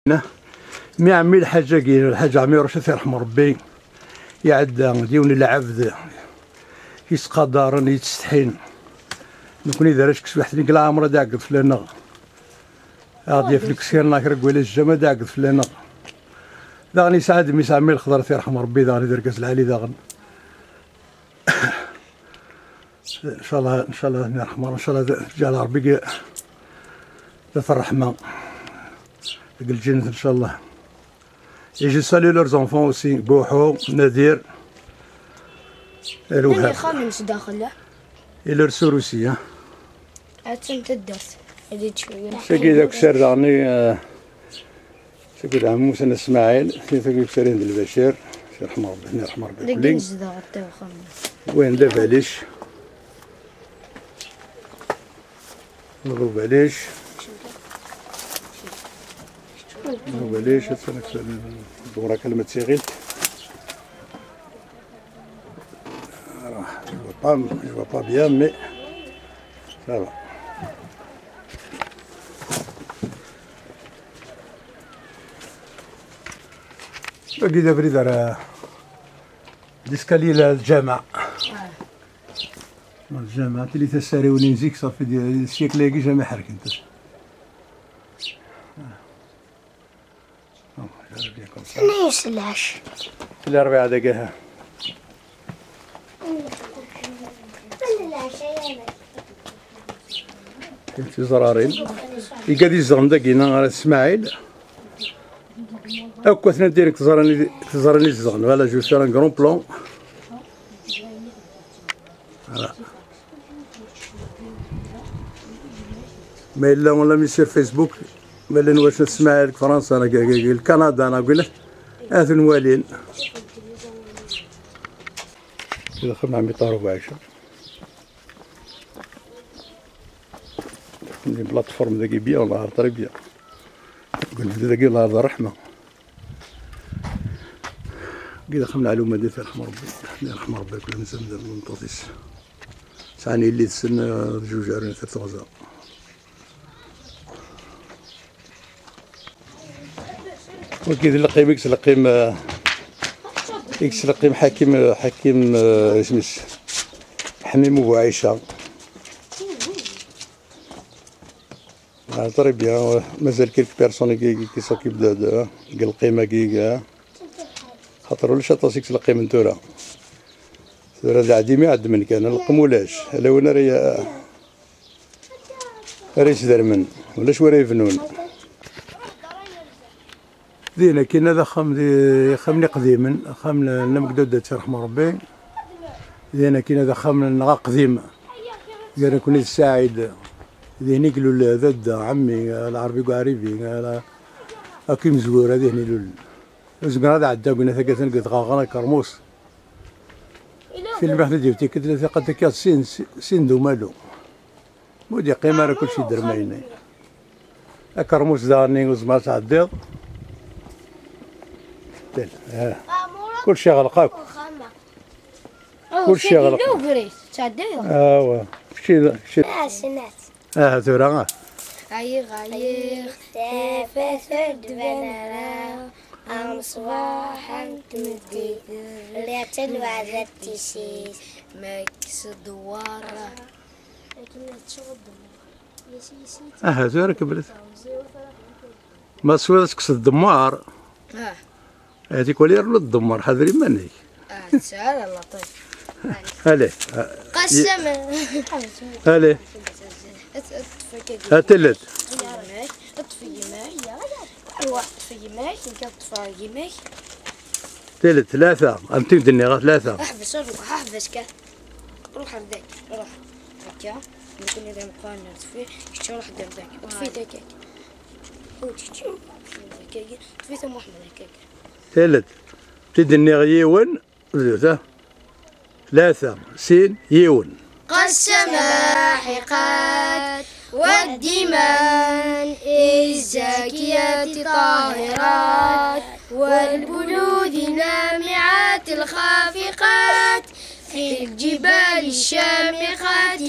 مي عمي الحاجة كاين الحاج عمي رشيد يرحم ربي يعدى ديوني العبد يسقى دارا يتستحين نكوني دارش كسب حتى لا عمره داعقد فلانا غادي في الكسير كرك ولا الجما داعقد فلانا داغني سعد مي عمي الخضر يرحم ربي داغني دركز العالي داغن ان شاء الله يرحمه ان شاء الله جعل ربي في الرحمه الجنة ان شاء الله. يجي سالي لور زونفون اوسي بوحو نادير الوهاب اللي خامس داخل الى السروسي ها انت الدرس هذيك شويه ساكي داك السر داغني ساكي عمو موسى اسماعيل ساكي سرين البشير يرحم ربي يرحم ربي كلين وين دابا علاش نضرب علاش وليش الدورة كلمة سيغيل راح جو با بيان مي سافا باقي دابا دار ديسكالي للجامع الجامع اللي تساري ونزيك صافي ديال الشيك لاقي جامع حرك انت أنا يسلاش الأربعة دقيقة في زرارين يقعد يزرن داكينا على اسماعيل هاكا ثنا ديريكت تزراني الزغن فوالا جو فير ان كرون بلون فوالا ما إلا ولا ميسير فيسبوك مالا واش نسمع لك فرنسا انا كندا انا نقول لك هاذو نوالين دخلنا عمي طارو بعشا عندي بلاطفورم داكي بيا والله طري بيا قلت داكي الله يرضى رحمه كي دخلنا على المدينة يرحم ربي يرحم ربي كل انسان من طوطيس سعني اللي تسن جوج عرين ثلاث غزال وكيد لقيم اكس لقيم حكيم اسمش حميم ابو عيشه طري بيان مازال كيلك بيرسوني كي سوكيب دو القيمه كي خاطر ولا شاطا سيكس لقيم نتورا هذا عديمي عد من كان القمولاش هلا وين ريس درمن ولا شويه يفنون دينا كاين هذا خمني قديما خام المقدودة يرحم ربي دينا كاين هذا خام نغا قديم دينا كوني الساعد ديني قالوا ذد عمي العربي قعريبي هاكي مزور هذه هني لول زقنا هذا عدا قلنا ثقة قد غاغنا كرموس في المحنة ديوتي كنت قد كاس سين دو مالو مودي قيمة راه كلشي درمايني كرموس دارني وزماس عديض كلشي غلقاك كلشي غلق شي ثورا غير تفسد بنرا أم صباحا تمدي لا تلوى ذات تسيس مكس دوارة ثورا كبرت ما سويت كس الدمار هذيك ولي رلو الدمار حذري مني سهل الله طيب هلي قسم هلي هاتلت اطفي يماي روح اطفي يماي نطفي يماي تلت ثلاثة أنت تدني غا ثلاثة احبس روح احبس كا روح هذاك روح هكا ممكن إذا مقارنة تطفي شتي روح دير ذاك اطفي ذاك وتشتي طفي ثم أحمد هكاك تلت تدني يون ثلاثة سين يون قسم لاحقات والدمان الزاكيات طاهرات والبلود نامعات الخافقات في الجبال الشامخات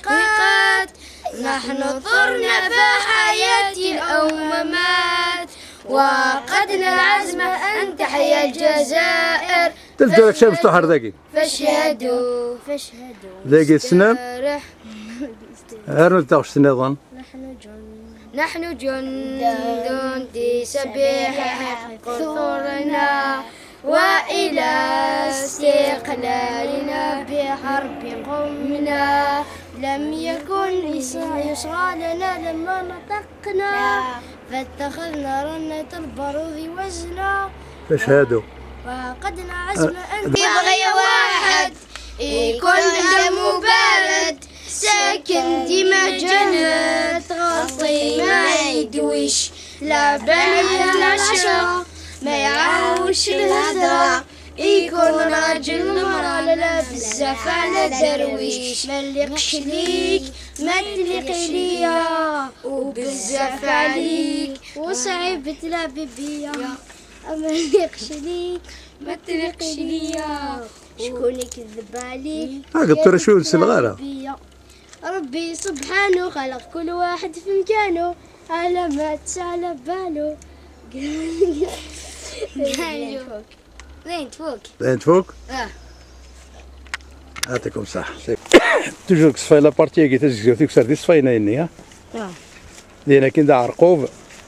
الشاهقات نحن طرنا فحياة أو ممات وقدنا العزم أن تحيا الجزائر. تلقى لك شمس طهر ذاكي فاشهدوا ذاكي السنام هارنو تاغش سنيضان. نحن جند تسبح ثورنا وإلى استقلالنا بحرب قمنا. لم يكن يسرى لنا لما نطقنا فاتخذنا رنة البارود وزنا. فاشهدوا وقدنا عزم أن يبغي واحد يكون دمه بارد ساكن ديما جنات غطي ما يدويش لا بنات العشرة ما يعاوش الهدرة يكون راجل مرة لا بزاف على درويش. ما نليقش ليك ما تليقي ليا وبزاف عليك وصعيب تلعبي بيا. ما نليقش ليك ما تليقش ليا شكون يكذب عليك قلت له شو الصغيرة. ربي سبحانه خلق كل واحد في مكانه على ما على باله. زين تفوق زين تفوق. يعطيكم صح. توجور كصفاي لابارتي كي تزكزو تكسر دي صفاينا يني ها. دينا كي ندع عرقوب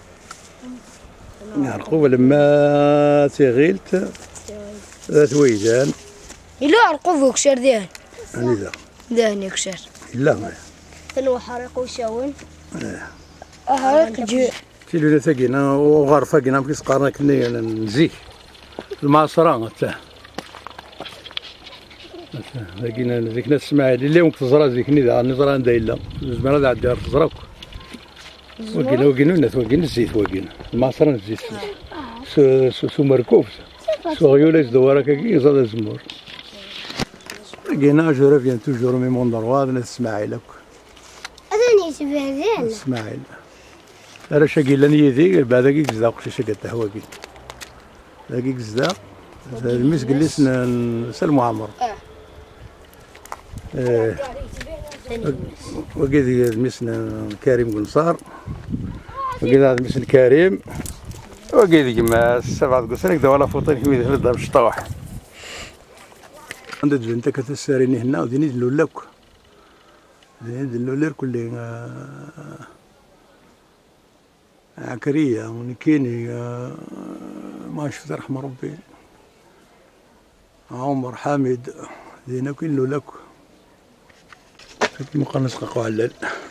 لما تغيلت تويدان إلا عرقوب وكسر ديان أني ذا دهن يكسر لا ما تنو حرق وشاون حرق جي تيلو تاكينا وغرفة كينا كيس قارنا كني نزيك المعصرة تاع لكن ذيك ناس اسماعيل اللي يمكن تزرع ذيك نيدا نزرع ندايلا زمان هذا عاد تزرعك وكينا الناس وكينا الزيت وكينا المعصرة الزيت سو مركوب سو غيولاش دوارا كي زاد الزمور. كينا جو ريفيان توجور مي مون درواد ناس اسماعيل هاك أذني شبه اسماعيل راه شاكي لان يدي بعدا كي كزدا قشيشه كتا هو كي كي كزدا الميس جلس سلمو عمر وكيد الميس كريم قنصار وكيد هذا الميس كريم وكيد كما سبعة قصر كدا ولا فوطين كيما يدير الدار بالشطاوح. عندك انت كتساريني هنا وديني دلولاك دلولير كل عكرية ونكيني ما شفت رحمة ربي عمر حامد دينا كله لك مقال نسققو على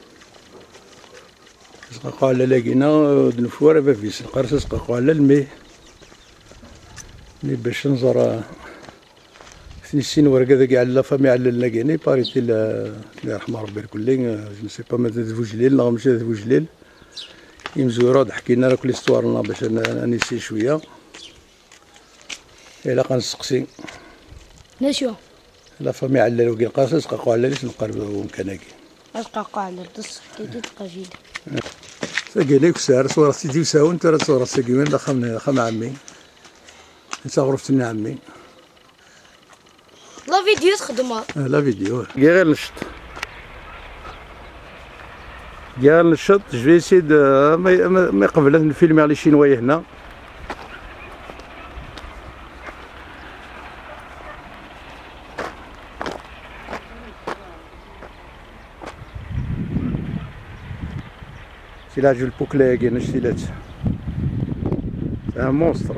نسققو على لقينا دنفوارة بافيس نقرس نسققو على المي باش نزور سنين ورقة ذاك على فامي على لقيني باريتي الله يرحم ربي الكل جو سي با ماذا فوجليل لا ماشي فوجليل يمزورود حكينا لها كل استوارنا باش نسي شويه. الا كنسقسي نشو لا فامي على وكي القاصص قاقو على ليش نقربو مكاناكي قاقو على الدص كي تبقى جيده ساكي كسار صورة سيدي وساون انت راه صورة ساكي وين خم عمي انت غرفتني عمي لا فيديو تخدمها لا فيديو غير نشط قال الشط جو سيد ما يقبل نفيلمي على شينواي هنا سيلاج البوكلاكي نشتيلات مونستر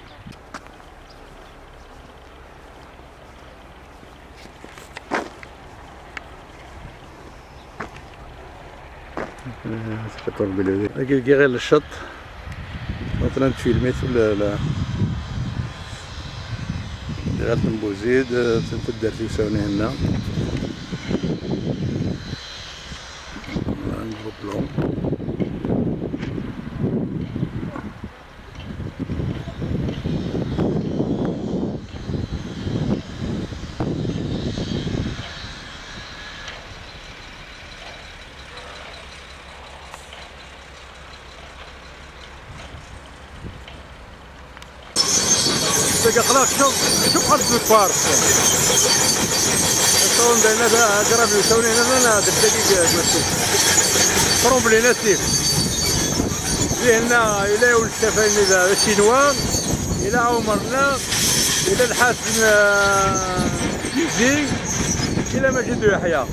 تفكر بلي هاكي غير الشط مثلا تفيلميت ولا لا غير تنبوزيد تنتدر تيساوني هنا نضرب لهم خلاص شوف خلص الفار الصون بينا قرب يسووني هنا دقيقة تمشي قرب لينا سيف لهنا الى والشفاين دابا الشينوا الى عمرنا الى الحسن يزي الى مجد يحيى.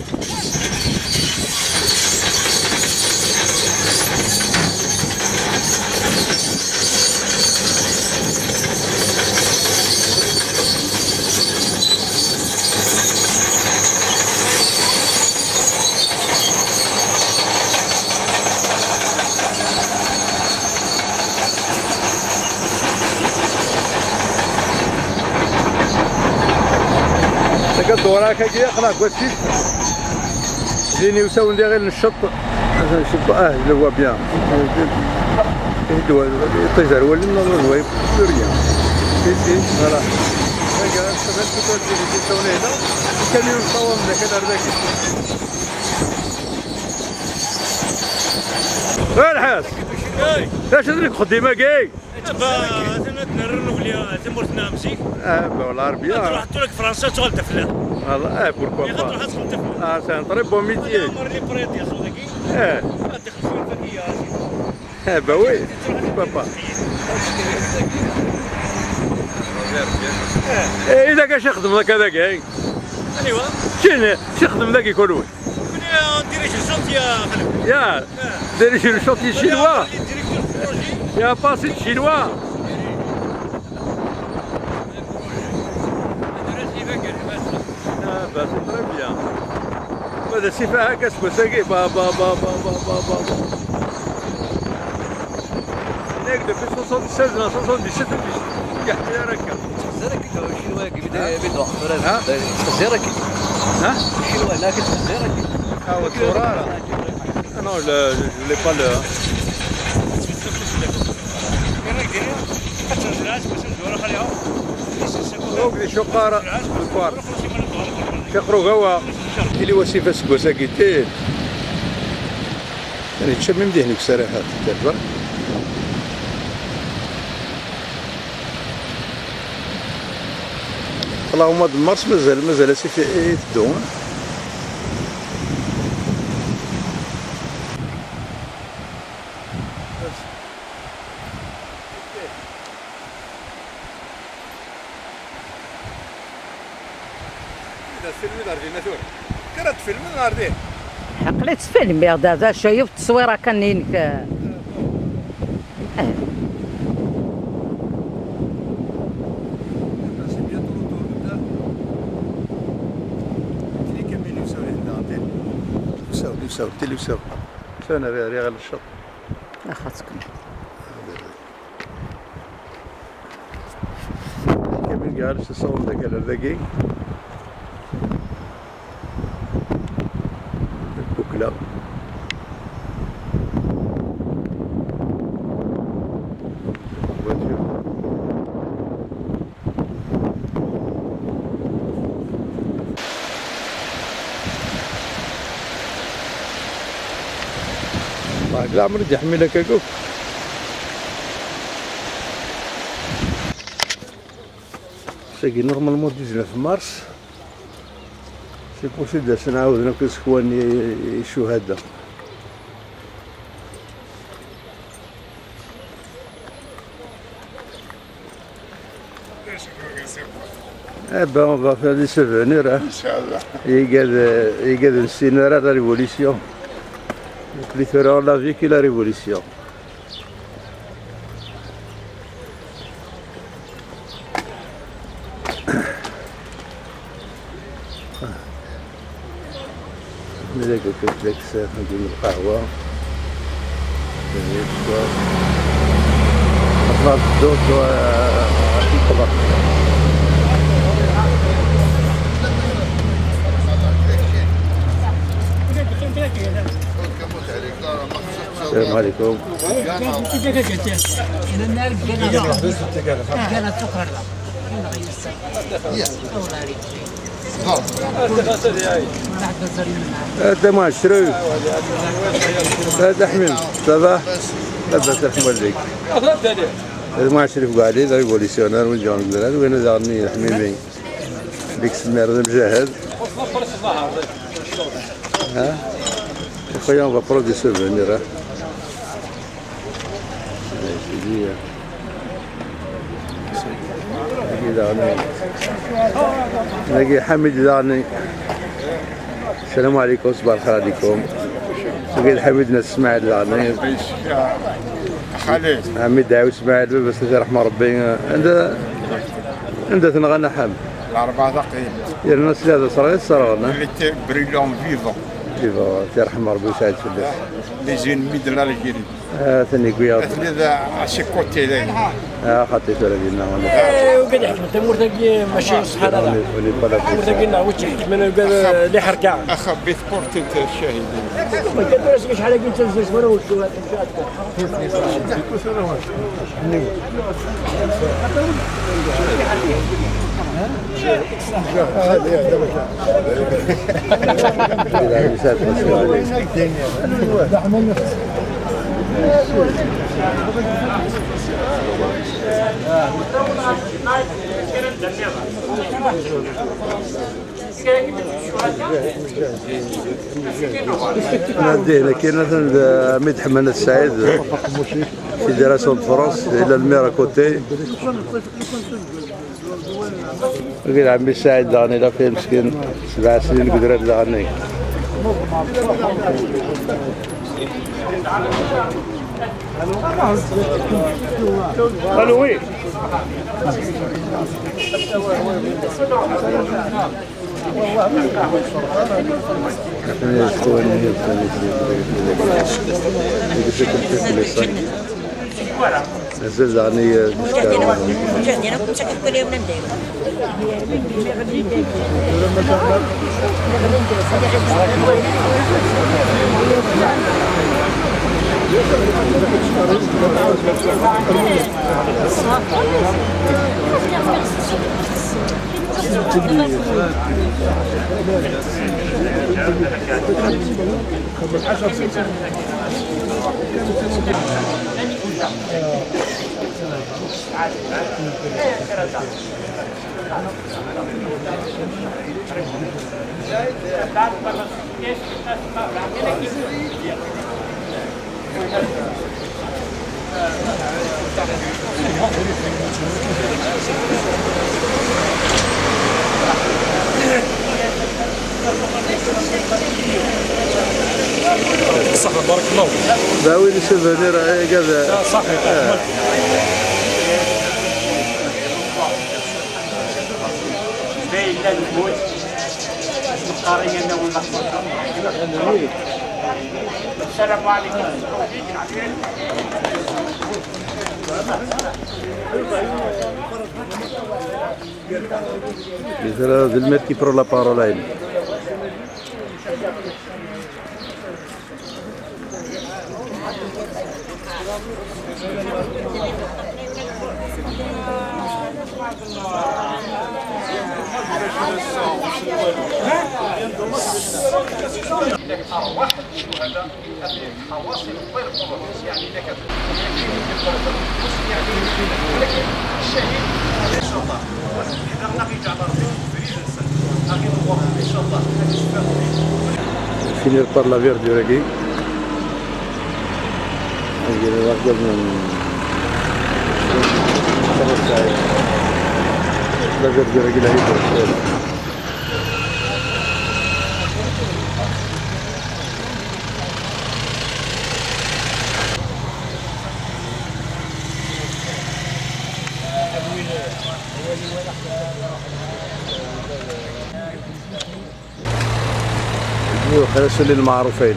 الدورة كي يقلع كواتشي زيني وساو ندير غير الشط نشط اللي هو بيان يدوى يطير ولا نضرب ويب سوريا سي فوالا هكا نستفاد كنت نساونا هنا الكاميون صور من ذاك الأرداك. الحاس اش هذيك خديمة كاي نرنو ليها تمرتنا مشي والله ربي تروح لك فرنسا تغلط فلا والله بوركوا با تروح تغلط فلا سي ان تري بون ميتيي مرني بريد يا صديقي تدخل شويه الفكيه با وي بابا اذا كاش يخدم ذاك هذاك ايوا شنو يخدم ذاك يكون وين ديريج الشوط يا خلف يا ديريج الشوط الشينوا يا باسي الشينوا بس تري بيان هذا سيفا هكا سكوساكي با با با با با با با هناك depuis 76 ولا 77 يحكي هكا تخزرك الشينوا بيدو ها تخزرك ها الشينوا هناك تخزرك ها الصورة انا لا لي با لو وقدي شقارة الكوار شقرو هوا اللي وصيفة سكوساكي تيل يعني تشمم دهنك صراحة تدبر اللهم دمرس مازال سيفي تدوم تفيلمي دار فينا ثور كرا تفيلمي نهار ديه حقلي تفيلم يا دازا شايف التصويره كانينك تلوساو سانا ريغ الشط اخاتكم كمل جالس تصور ذاك الذكي البوكلا لا عمري دي حميلك هكاك ساكي نورمالمون 19 مارس سي بوسيبل نعاود ناكل سكواني الشهداء ben on va faire des souvenirs Inch'Allah. Il y a des souvenirs de la révolution. Plus feront la vie que la révolution. نلاقي كومبلكس نديرو القهوة نطلع الدوق وطلع السلام عليكم. هذا معشرو هذا حميم صباح لاباس رحمة عليك هذا معشرو في قاعدين ريفوليسيونير من جون بلاد وين دارني حميمي ديك السمير مجاهد ها خويا on va prendre des souvenirs مزيان نلاقي حميد داني. السلام عليكم صباح الخير عليكم. سيد حميد اسماعيل داني خالد حميد داوي اسماعيل بس الله يرحم ربي عندها تنغنى حمد الأربعة دقائق يا الناس ثلاثة صراغنا اللي بريلون فيفون كيفا تيرحم ربي ويسعد فلاس لي زينمي دو l'Algérie. ثاني كويا هذا عشي كوتي ذاك. خطيت ولا ديالنا وقال حكمت مرتقي ماشي صحاب هذا مرتقي لنا وش حكمت من قال اللي حركع أخا بيسبورت الشاهد. ما كدرش شحال كنت تنزل وانا وش ناديه كاين مثلا عميد حماد السعيد في دراسه فرنسا الى الميرا كوتي قال عمي السعيد داني لا فيه مسكين 7 سنين قدرت داني الو وي نزل داني صح بارك الله باوي لي سوفونير كذا صحيح باين لا الموت مختارين ولا السلام عليكم مثلا المير كي برو لا بارول أرواح الشهداء هذه حواصل غير قبور يعني إذا كانت ولكن الشهيد إن شاء الله إذا لقيت على ربي فريد السن لقيت الله إن شاء الله finir par la verdure aquí. La verdure aquí la hay. خلاص اللي المعروفين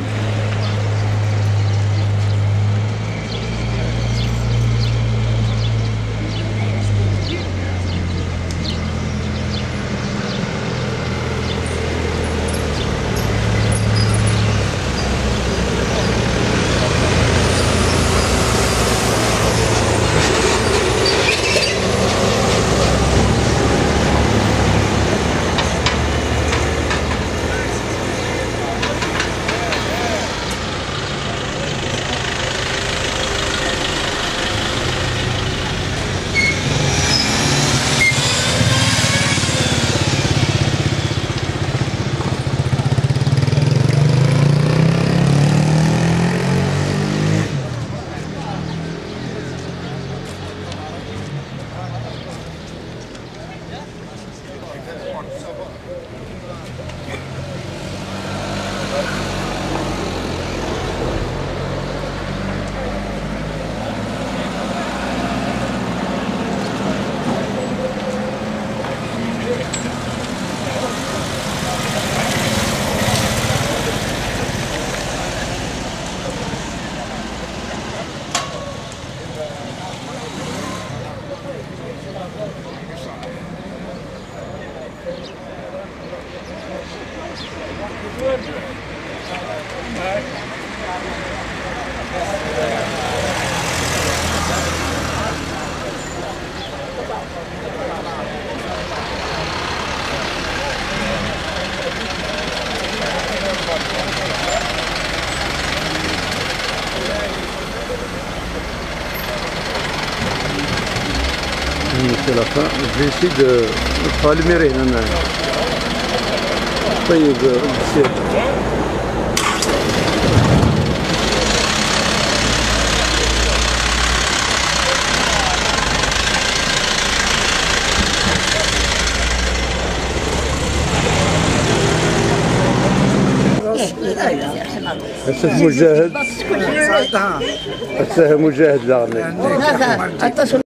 C'est la fin. Je vais essayer de allumer هنا. طيب الزيت. السيد مجاهد. السيد مجاهد لا